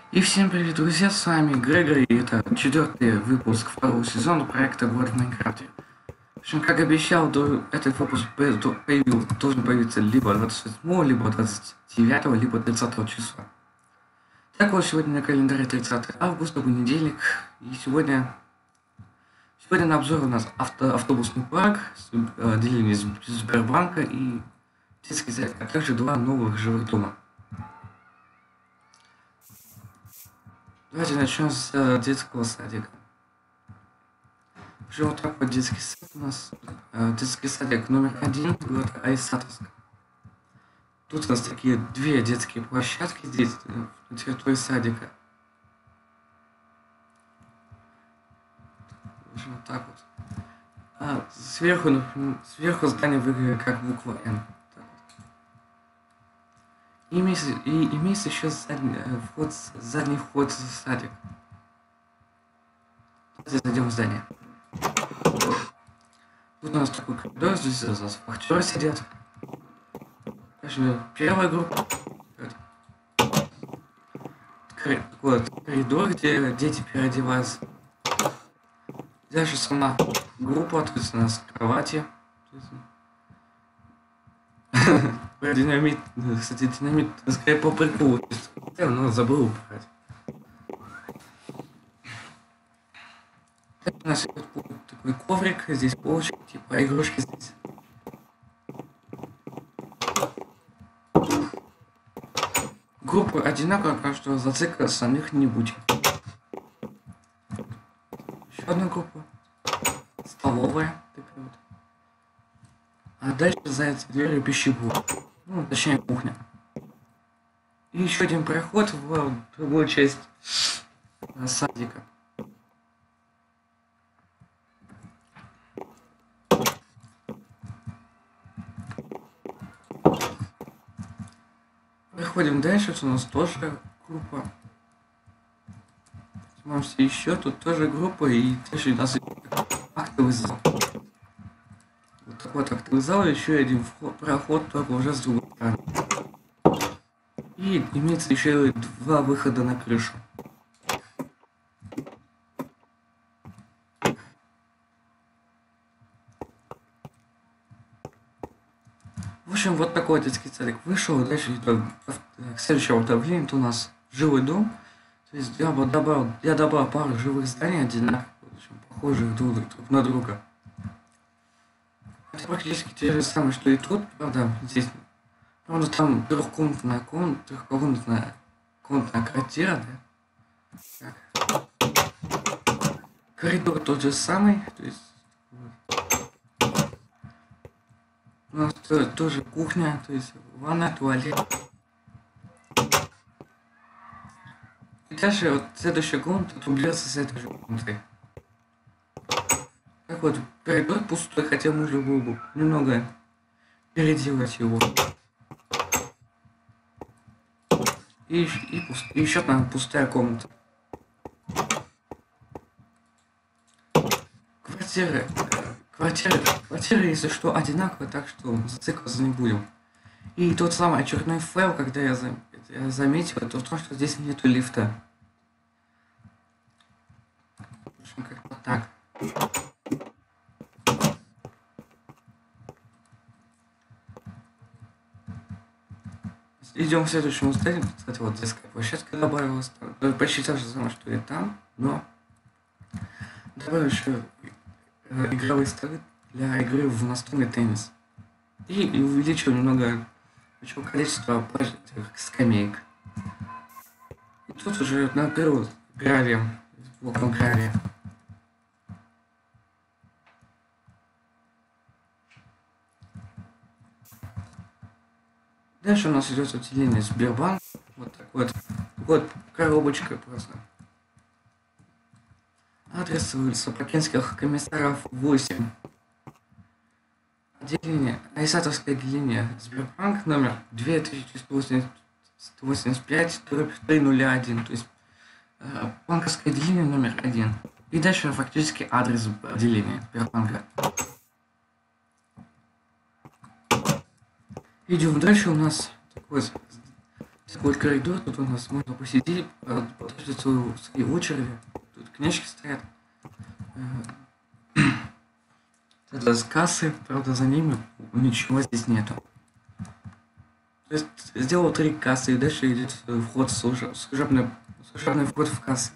И всем привет, друзья, с вами Грегори, и это четвертый выпуск второго сезона проекта «Город в Майнкрафте». В общем, как обещал, этот выпуск должен появиться либо 27, либо 29, либо 30 числа. Так вот, сегодня на календаре 30 августа, понедельник, и сегодня на обзор у нас автобусный парк, отделение Сбербанка и детский сад, а также два новых живых дома. Давайте начнем с детского садика. Уже вот так вот детский сад у нас. Детский садик номер 1, город Айсатовск. Тут у нас такие две детские площадки здесь, на территории садика. Вот так вот. Сверху здание выглядит как буква Н. И имеется еще задний вход в садик. Давайте зайдем в здание. Тут у нас такой коридор, здесь у нас вахтеры сидят. Дальше первая группа. Такой вот коридор, где дети переодеваются. Дальше сама группа, то есть у нас кровати. Про динамит, кстати, динамит скорее по приколу, но забыл убрать. У нас такой коврик, здесь полочки, типа игрушки здесь. Группы одинаковые, так что зацикливаться на них не будем. Еще одна группа. Столовая. Такая вот. А дальше за этой дверью пищеблок. Ну, точнее, кухня. И еще один проход в другую часть садика. Проходим дальше, тут у нас тоже группа. Смотримся еще, тут тоже группа, и дальше у нас актовый зал. Вот такой вот актовый зал, еще один проход, только уже с другой стороны. И имеется еще два выхода на крышу. В общем, вот такой детский садик вышел. Дальше к следующему обновлению у нас жилой дом. То есть я добавил пару живых зданий, одинаковых, похожих друг на друга. Это практически те же самые, что и тут, правда, здесь. Правда, там трехкомнатная квартира, да? Так. Коридор тот же самый, то есть у нас тоже кухня, то есть ванна, туалет. И дальше вот следующая комната дублируется с этой же комнатой. Так вот, коридор пустой, хотя можно было бы немного переделать его. И еще там пустая комната. Квартиры, если что, одинаковые, так что зацикливаться не будем. И тот самый очередной файл, когда я заметил, это то, что здесь нету лифта. В общем, как-то так. Идем к следующему зданию. Кстати, вот детская площадка добавилась. Почти та же самое, что и там, но добавил еще игровые столы для игры в настольный теннис. И увеличил немного количество скамеек. И тут уже накрыл гравием, блоком гравия. Дальше у нас идет отделение Сбербанк. Вот такой вот коробочка просто. Адрес улица Покинских комиссаров 8. Отделение, Айсатовское отделение Сбербанк, номер 2185-301, то есть банковское отделение номер 1. И дальше фактически адрес отделения Сбербанка. Идем дальше, у нас такое такой вот коридор, тут у нас можно посидеть, подождать свои очереди. Тут книжки стоят. Это с кассы, правда, за ними ничего здесь нету. То есть сделал 3 кассы, и дальше идет вход, служебный вход в кассы.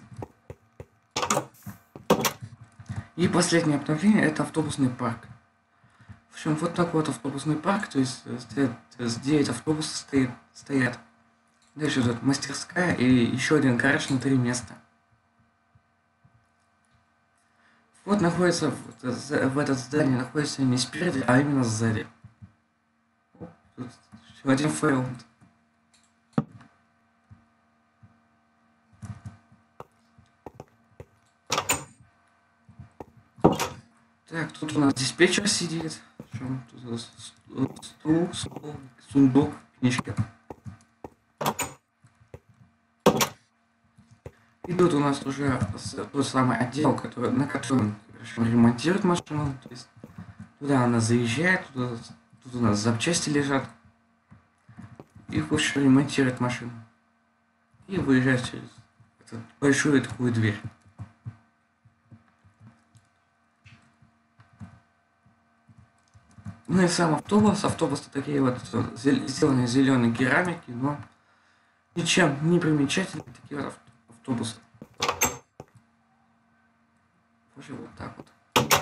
И последнее обновление — это автобусный парк. В общем, вот такой вот автобусный парк, то есть 9 автобусов стоят. Дальше идет мастерская и еще один гараж на 3 места. Вот находится в этом здании находится не спереди, а именно сзади. Тут еще один файл. Так, тут у нас диспетчер сидит. Тут у нас стул, сундук, книжки. И тут у нас уже тот самый отдел, на котором ремонтирует машину. То есть туда она заезжает, тут у нас запчасти лежат. И хочет ремонтировать машину. И выезжает через эту большую такую дверь. Ну и сам автобус. Автобусы такие вот сделаны из зеленой керамики, но ничем не примечательные такие вот автобусы. Вот так вот.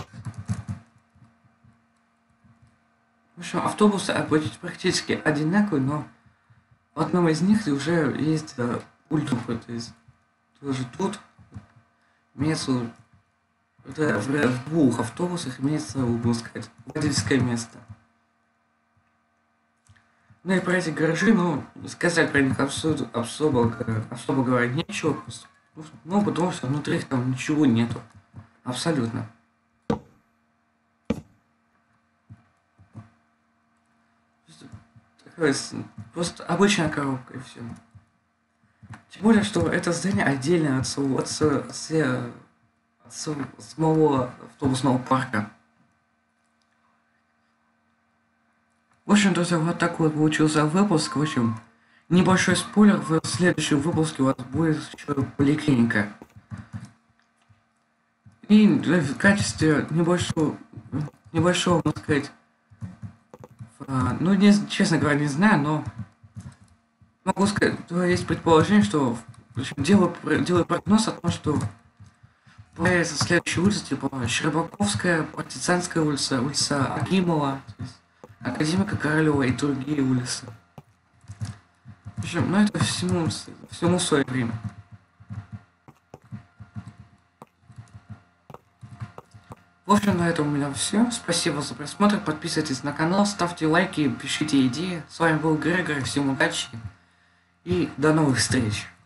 В общем, автобусы практически одинаковые, но в одном из них уже есть ультра, то есть тоже тут имеется в 2 автобусах имеется, можно сказать, водительское место. Ну и про эти гаражи, ну, сказать про них особо говоря нечего, ну, потому что внутри их там ничего нету. Абсолютно. Такая просто обычная коробка и все. Тем более, что это здание отдельно от самого автобусного парка. В общем, друзья, вот такой вот получился выпуск. В общем, небольшой спойлер, в следующем выпуске у вас будет еще поликлиника. И в качестве небольшого, можно сказать, ну, честно говоря, не знаю, но могу сказать, есть предположение, что делаю прогноз о том, что появится следующая улица, типа Щербаковская, Партизанская улица, улица Акимова, то есть Академика Королева и другие улицы. В общем, ну это всему свое время. В общем, на этом у меня все. Спасибо за просмотр. Подписывайтесь на канал, ставьте лайки, пишите идеи. С вами был Грегор. Всем удачи и до новых встреч.